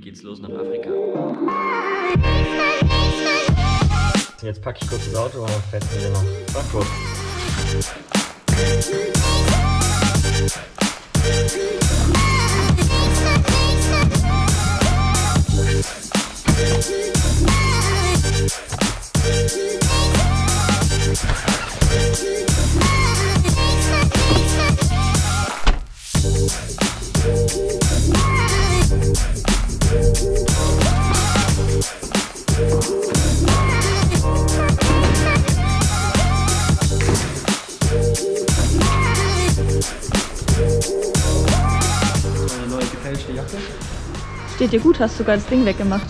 geht's los nach Afrika. Jetzt packe ich kurz das Auto und fährt wieder nach Frankfurt. Steht dir gut, hast sogar das Ding weggemacht.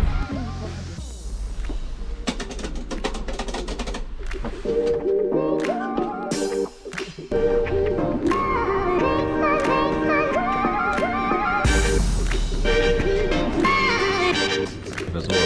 Oder so.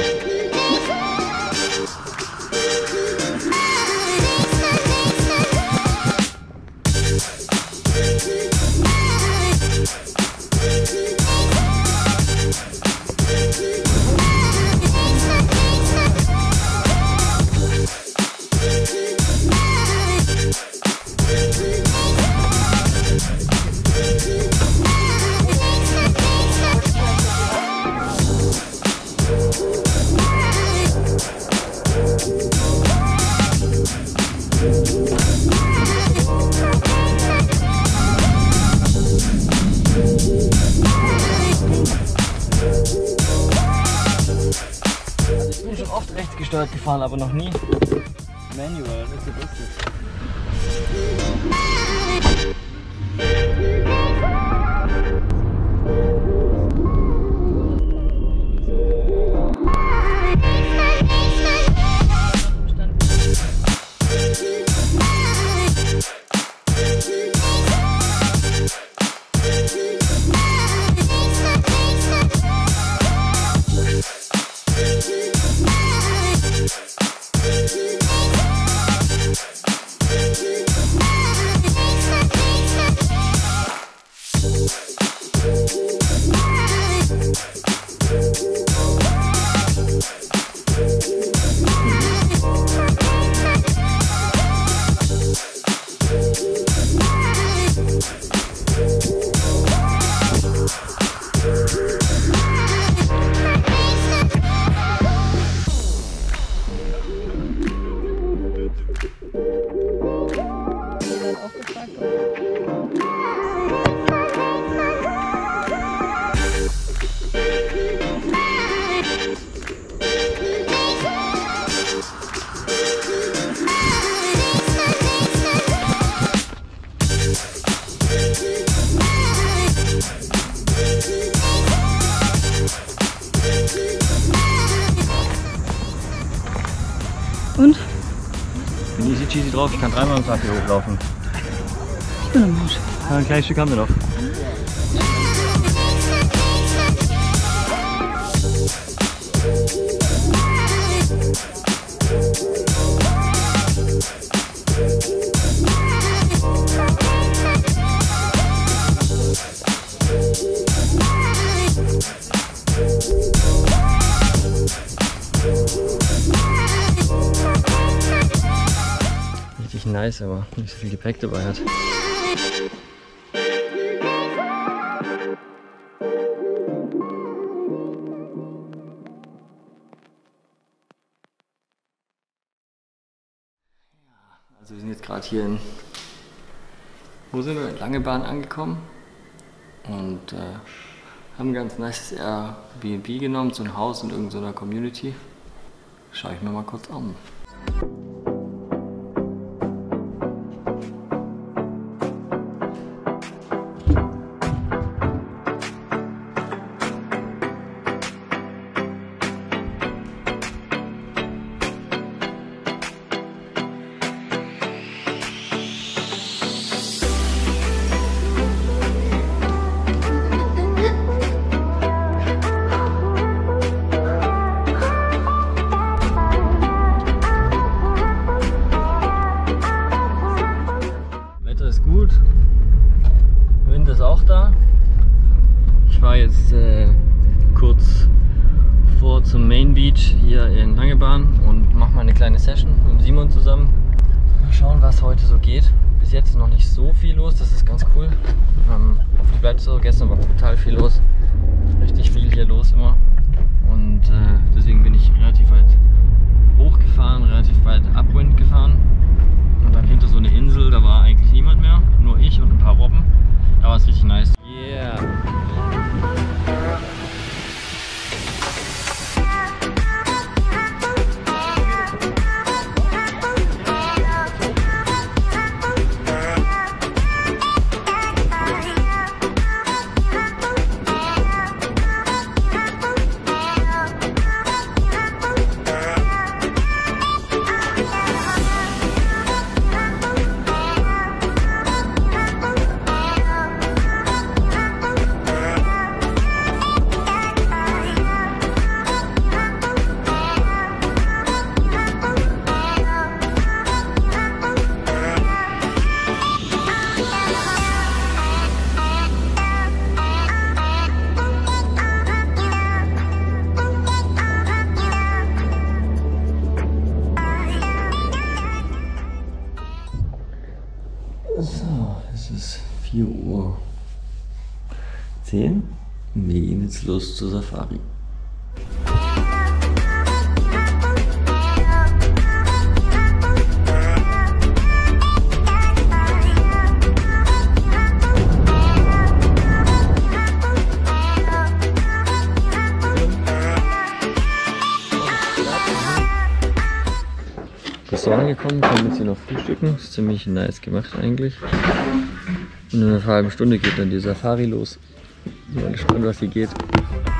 Ich bin schon oft rechtsgesteuert gefahren, aber noch nie manual. Das ist das Beste. Und? Ich bin easy cheesy drauf, ich kann dreimal am Tag hier hochlaufen. Ich bin ein Mensch. Ja, ein kleines Stück haben wir noch. Richtig nice, aber nicht so viel Gepäck dabei hat. Also wir sind jetzt gerade hier in, wo sind wir? Langebahn angekommen und haben ein ganz nice Airbnb genommen, so ein Haus in irgendeiner Community. Schaue ich mir mal kurz an. Wind ist auch da. Ich war jetzt kurz kurz vor zum Main Beach hier in Langebahn und mache mal eine kleine Session mit Simon zusammen. Mal schauen, was heute so geht. Bis jetzt noch nicht so viel los, das ist ganz cool. Hoffentlich bleibt es so. Gestern war brutal viel los. Richtig viel hier los immer. Und deswegen bin ich relativ weit hochgefahren, relativ weit upwind gefahren. Und dann hinter so eine Insel, da war eigentlich niemand mehr. Nur ich und ein paar Robben. Da war es richtig nice. Yeah! So, es ist 4:10 Uhr. Wir gehen jetzt los zur Safari. So angekommen, können jetzt hier noch frühstücken. Ist ziemlich nice gemacht eigentlich. Und in einer halben Stunde geht dann die Safari los. Bin mal gespannt, was hier geht.